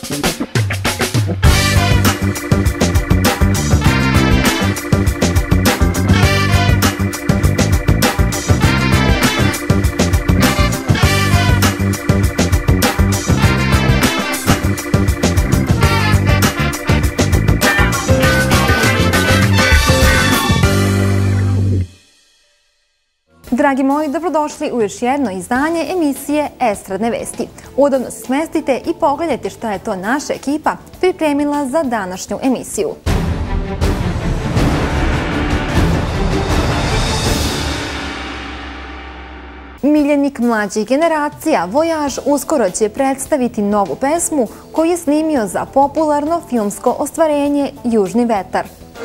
Dragi moji, dobrodošli u još jedno izdanje emisije Estradne vesti. Udobno se smestite i pogledajte šta je to naša ekipa pripremila za današnju emisiju. Miljenik mlađih generacija Vojaž uskoro će predstaviti novu pesmu koju je snimio za popularno filmsko ostvarenje Južni vetar.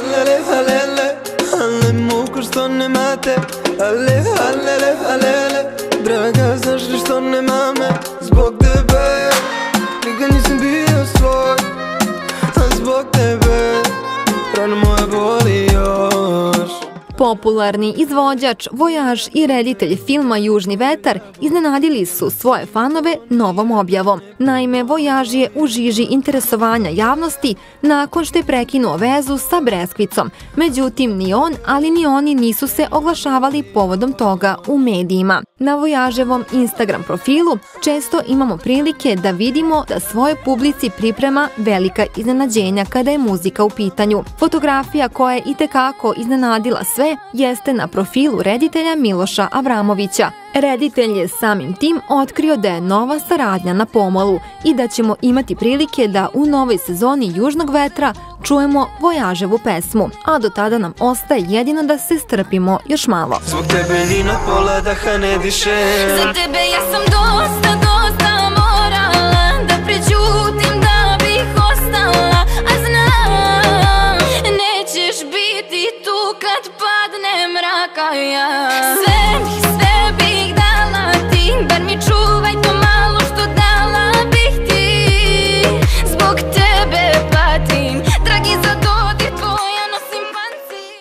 Ale, alele, alele, draga, znaš li što nema me? Zbog tebe, nikad nisam bio svoj, a zbog tebe, rano moja boli još. Popularni izvođač, vojaž i reditelj filma Južni vetar iznenadili su svoje fanove novom objavom. Naime, Vojaž je u žiži interesovanja javnosti nakon što je prekinuo vezu sa Breskvicom. Međutim, ni on, ali ni oni nisu se oglašavali povodom toga u medijima. Na Vojaževom Instagram profilu često imamo prilike da vidimo da svojoj publici priprema velika iznenađenja kada je muzika u pitanju. Fotografija koja je itekako iznenadila sve jeste na profilu reditelja Miloša Avramovića. Reditelj je samim tim otkrio da je nova saradnja na pomolu i da ćemo imati prilike da u novoj sezoni Južnog vetra čujemo Vojaževu pesmu, a do tada nam ostaje jedino da se strpimo još malo. Zbog tebe ni na pola daha ne diše. Za tebe ja sam dosta morala da prećutim da bih ostala, a znam nećeš biti tu kad padne mraka ja. Sve bih dala ti, bar mi čuvaj to malo što dala bih ti. Zbog tebe patim, dragi za dodir tvoja nosim pancir.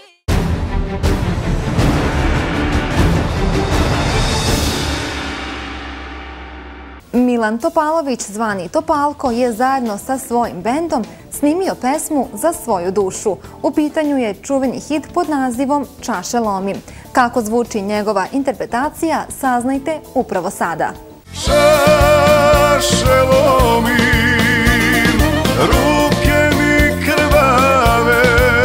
Milan Topalović, zvani Topalko, je zajedno sa svojim bendom snimio pesmu Za svoju dušu. U pitanju je čuveni hit pod nazivom Čaše lomim. Kako zvuči njegova interpretacija, saznajte upravo sada. Čaše lomim, ruke mi krvave,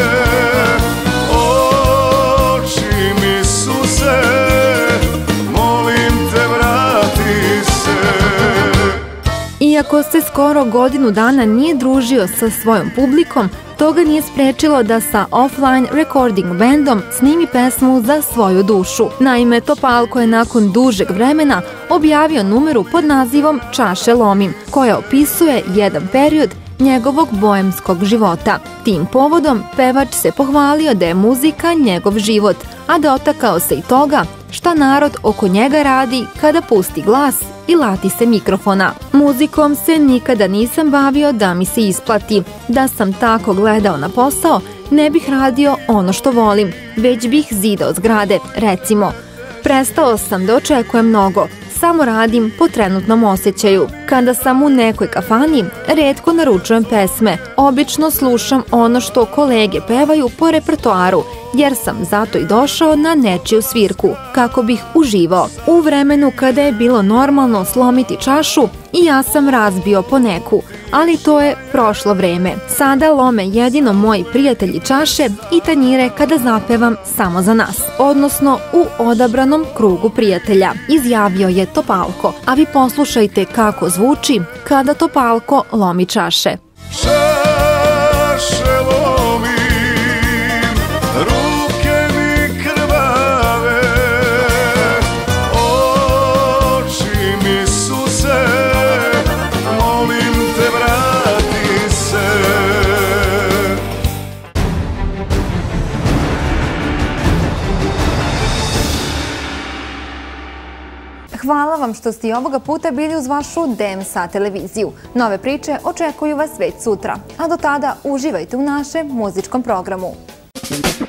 oči mi suze, molim te vrati se. Iako se skoro godinu dana nije družio sa svojom publikom, to ga nije sprečilo da sa offline recording bandom snimi pesmu Za svoju dušu. Naime, Topalko je nakon dužeg vremena objavio numeru pod nazivom Čaše lomim, koja opisuje jedan period njegovog boemskog života. Tim povodom pevač se pohvalio da je muzika njegov život, a dotakao se i toga šta narod oko njega radi kada pusti glas i lati se mikrofona. Muzikom se nikada nisam bavio da mi se isplati. Da sam tako gledao na posao, ne bih radio ono što volim, već bih zidao zgrade, recimo. Prestao sam da očekujem mnogo, samo radim po trenutnom osjećaju. Kada sam u nekoj kafani, retko naručujem pesme. Obično slušam ono što kolege pevaju po repertoaru, jer sam zato i došao na nečiju svirku, kako bih uživao. U vremenu kada je bilo normalno slomiti čašu, i ja sam razbio po neku, ali to je prošlo vreme. Sada lome jedino moji prijatelji čaše i tanjire kada zapevam samo za nas, odnosno u odabranom krugu prijatelja, izjavio je Topalko. A vi poslušajte kako zvuči kada Topalko lomi čaše. Čaše lomim, ruke mi krvave, oči mi suze, molim te vrati se. Hvala vam što ste i ovoga puta bili uz vašu DMSA televiziju. Nove priče očekuju vas već sutra, a do tada uživajte u našem muzičkom programu.